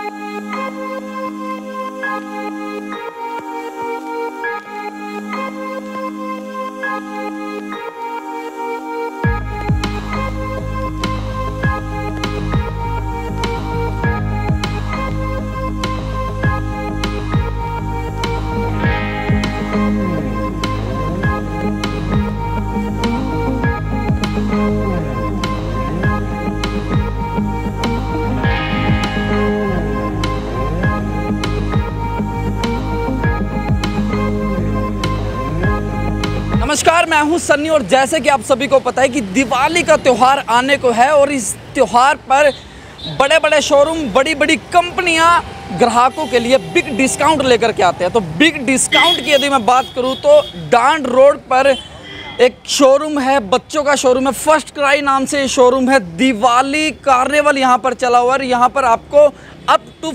नमस्कार, मैं हूं सन्नी और जैसे कि आप सभी को पता है कि दिवाली का त्यौहार आने को है और इस त्यौहार पर बड़े बड़े शोरूम, बड़ी बड़ी कंपनियां ग्राहकों के लिए बिग डिस्काउंट लेकर के आते हैं। तो बिग डिस्काउंट की यदि मैं बात करूं तो डांड रोड पर एक शोरूम है, बच्चों का शोरूम है, फर्स्ट क्राई नाम से ये शोरूम है। दिवाली कार्निवल यहाँ पर चला हुआ है। यहाँ पर आपको अप टू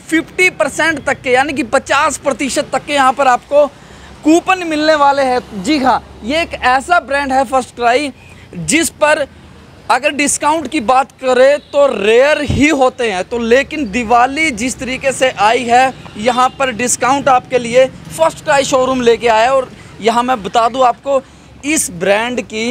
50% तक के, यानी कि 50% तक के यहाँ पर आपको कूपन मिलने वाले हैं। जी हाँ, ये एक ऐसा ब्रांड है फर्स्ट क्राई जिस पर अगर डिस्काउंट की बात करें तो रेयर ही होते हैं। तो लेकिन दिवाली जिस तरीके से आई है, यहाँ पर डिस्काउंट आपके लिए फर्स्ट क्राई शोरूम लेके आया है। और यहाँ मैं बता दूँ आपको, इस ब्रांड की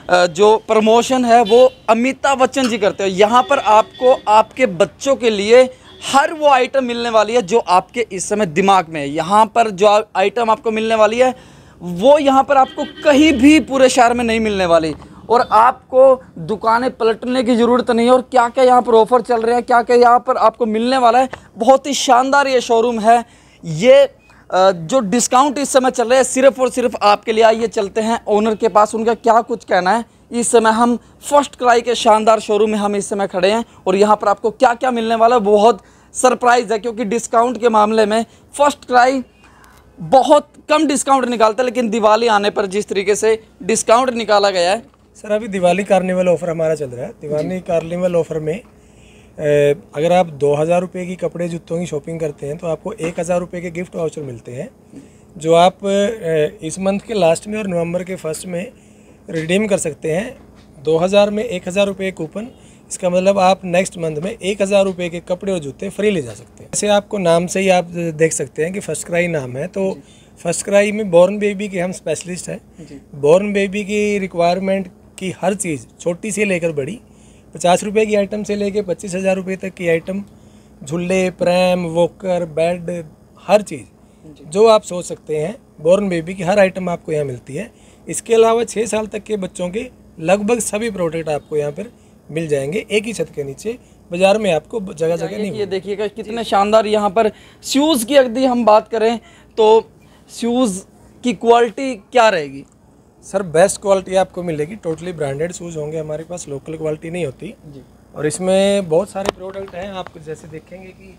जो प्रमोशन है वो अमिताभ बच्चन जी करते हैं। यहाँ पर आपको आपके बच्चों के लिए हर वो आइटम मिलने वाली है जो आपके इस समय दिमाग में है। यहाँ पर जो आइटम आपको मिलने वाली है वो यहाँ पर आपको कहीं भी पूरे शहर में नहीं मिलने वाली, और आपको दुकानें पलटने की ज़रूरत नहीं है। और क्या क्या यहाँ पर ऑफ़र चल रहे हैं, क्या क्या यहाँ पर आपको मिलने वाला है, बहुत ही शानदार ये शोरूम है। ये जो डिस्काउंट इस समय चल रहा है सिर्फ़ और सिर्फ आपके लिए। आइए चलते हैं ओनर के पास, उनका क्या कुछ कहना है। इस समय हम फर्स्ट क्राई के शानदार शोरूम में हम इस समय खड़े हैं और यहाँ पर आपको क्या क्या मिलने वाला है बहुत सरप्राइज़ है, क्योंकि डिस्काउंट के मामले में फर्स्ट क्राई बहुत कम डिस्काउंट निकालता है, लेकिन दिवाली आने पर जिस तरीके से डिस्काउंट निकाला गया है। सर, अभी दिवाली कार्निवल ऑफ़र हमारा चल रहा है। दिवाली कार्निवल ऑफ़र में अगर आप 2000 रुपये की कपड़े जूतों की शॉपिंग करते हैं तो आपको 1000 रुपये के गिफ्ट वाउचर मिलते हैं, जो आप इस मंथ के लास्ट में और नवंबर के फर्स्ट में रिडीम कर सकते हैं। 2000 में 1000 रुपये कूपन, इसका मतलब आप नेक्स्ट मंथ में 1000 रुपये के कपड़े और जूते फ्री ले जा सकते हैं। ऐसे आपको नाम से ही आप देख सकते हैं कि फर्स्ट क्राई नाम है, तो फर्स्ट क्राई में बॉर्न बेबी के हम स्पेशलिस्ट हैं। बॉर्न बेबी की रिक्वायरमेंट की हर चीज़, छोटी से लेकर बड़ी, 50 रुपये की आइटम से लेकर 25,000 रुपये तक की आइटम, झूले, प्रैम, वॉकर, बेड, हर चीज़ जो आप सोच सकते हैं बॉर्न बेबी की हर आइटम आपको यहाँ मिलती है। इसके अलावा 6 साल तक के बच्चों के लगभग सभी प्रोडक्ट आपको यहाँ पर मिल जाएंगे एक ही छत के नीचे। बाजार में आपको जगह जगह नहीं। ये देखिएगा कितने शानदार यहाँ पर शूज़ की यदि हम बात करें तो शूज़ की क्वालिटी क्या रहेगी? सर, बेस्ट क्वालिटी आपको मिलेगी। टोटली ब्रांडेड शूज़ होंगे हमारे पास, लोकल क्वालिटी नहीं होती जी। और इसमें बहुत सारे प्रोडक्ट हैं, आप जैसे देखेंगे कि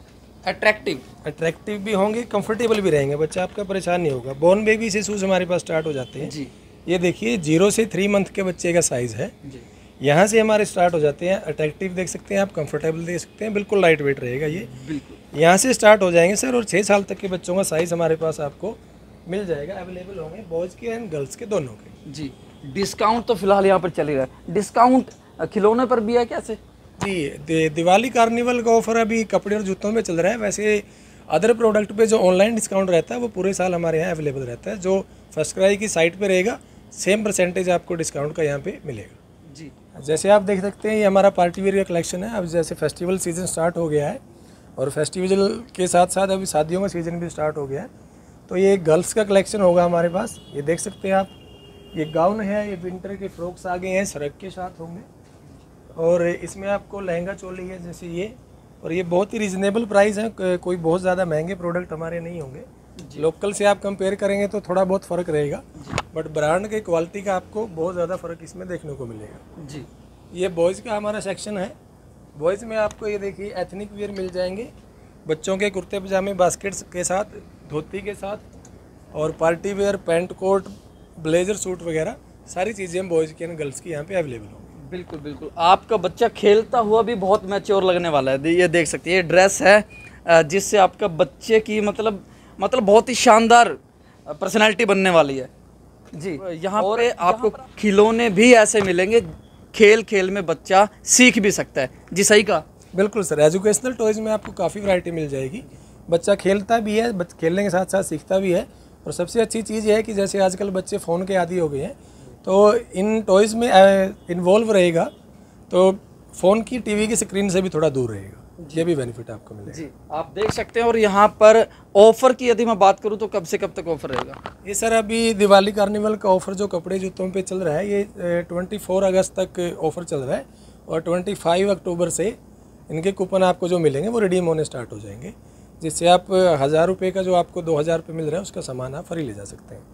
अट्रैक्टिव भी होंगे, कंफर्टेबल भी रहेंगे, बच्चा आपका परेशान नहीं होगा। बॉर्न बेबी से शूज़ हमारे पास स्टार्ट हो जाते हैं जी। ये देखिए 0 से 3 मंथ के बच्चे का साइज़ है जी। यहाँ से हमारे स्टार्ट हो जाते हैं। अट्रैक्टिव देख सकते हैं आप, कंफर्टेबल देख सकते हैं, बिल्कुल लाइट वेट रहेगा ये, बिल्कुल यहाँ से स्टार्ट हो जाएंगे सर। और 6 साल तक के बच्चों का साइज़ हमारे पास आपको मिल जाएगा। अवेलेबल होंगे बॉयज़ के एंड गर्ल्स के दोनों के जी। डिस्काउंट तो फिलहाल यहाँ पर चल ही रहा है। डिस्काउंट खिलौने पर भी है कैसे? जी, दिवाली कार्निवल का ऑफर अभी कपड़े और जूतों में चल रहा है। वैसे अदर प्रोडक्ट पे जो ऑनलाइन डिस्काउंट रहता है वो पूरे साल हमारे यहाँ अवेलेबल रहता है। जो फर्स्ट क्राई की साइट पे रहेगा, सेम परसेंटेज आपको डिस्काउंट का यहाँ पे मिलेगा जी। जैसे आप देख सकते हैं ये हमारा पार्टी वेयर का कलेक्शन है। अब जैसे फेस्टिवल सीज़न स्टार्ट हो गया है और फेस्टिवल के साथ साथ अभी शादियों का सीज़न भी स्टार्ट हो गया है, तो ये गर्ल्स का कलेक्शन होगा हमारे पास। ये देख सकते हैं आप, ये गाउन है, ये विंटर के फ्रॉक्स आ गए हैं, सरक के साथ होंगे। और इसमें आपको लहंगा चोली है जैसे ये, और ये बहुत ही रीज़नेबल प्राइस है, कोई बहुत ज़्यादा महंगे प्रोडक्ट हमारे नहीं होंगे। लोकल से आप कंपेयर करेंगे तो थोड़ा बहुत फ़र्क रहेगा, बट ब्रांड के क्वालिटी का आपको बहुत ज़्यादा फ़र्क इसमें देखने को मिलेगा जी। ये बॉयज़ का हमारा सेक्शन है। बॉयज़ में आपको ये देखिए एथनिक वियर मिल जाएंगे, बच्चों के कुर्ते पजामे बास्केट्स के साथ, धोती के साथ, और party wear, pant coat, blazer suit वगैरह सारी चीज़ें हम बॉयज़ की एंड गर्ल्स की यहाँ पे अवेलेबल होंगी। बिल्कुल बिल्कुल। आपका बच्चा खेलता हुआ भी बहुत मैच्योर लगने वाला है। ये देख सकते हैं, ये ड्रेस है जिससे आपका बच्चे की मतलब बहुत ही शानदार पर्सनैलिटी बनने वाली है जी। यहाँ पे आपको खिलौने भी ऐसे मिलेंगे, खेल खेल में बच्चा सीख भी सकता है जी। सही कहा बिल्कुल सर, एजुकेशनल टॉयज़ में आपको काफ़ी वैरायटी मिल जाएगी। बच्चा खेलता भी है, खेलने के साथ साथ सीखता भी है। और सबसे अच्छी चीज़ ये है कि जैसे आजकल बच्चे फ़ोन के आदी हो गए हैं, तो इन टॉयज़ में इन्वॉल्व रहेगा तो फ़ोन की, टीवी की स्क्रीन से भी थोड़ा दूर रहेगा। ये भी बेनिफिट आपको मिलेगा। जी, आप देख सकते हैं। और यहाँ पर ऑफ़र की यदि मैं बात करूँ तो कब से कब तक ऑफ़र रहेगा? ये सर अभी दिवाली कार्निवल का ऑफ़र जो कपड़े जूतों पे चल रहा है, ये 24 अगस्त तक ऑफ़र चल रहा है। और 25 अक्टूबर से इनके कूपन आपको जो मिलेंगे वो रिडीम होने स्टार्ट हो जाएंगे, जिससे आप 1000 रुपये का जो आपको 2000 रुपये मिल रहा है उसका सामान आप फ्री ले जा सकते हैं।